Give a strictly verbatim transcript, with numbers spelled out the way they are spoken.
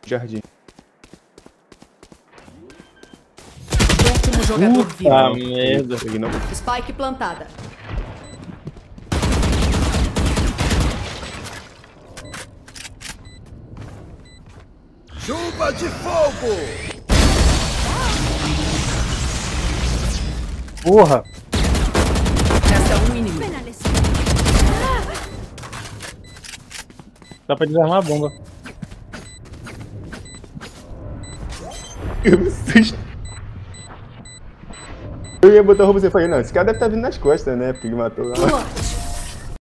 Jardim. Último jogador vivo. Ah, merda. Peguei não. Spike plantada. Chuva de fogo! Porra! Resta um inimigo. Dá pra desarmar a bomba. Eu me assusto. Eu ia botar o roubo, você falou, não, esse cara deve estar vindo nas costas, né? Porque ele matou lá.